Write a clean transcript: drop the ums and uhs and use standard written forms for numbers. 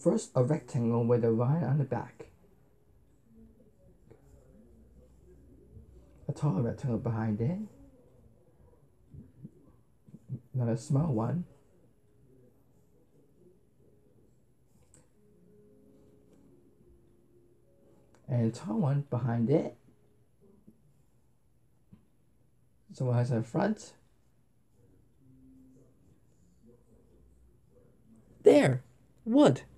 First, a rectangle with a line on the back. A tall rectangle behind it. Another small one. And a tall one behind it. So it has a front. There! Wood!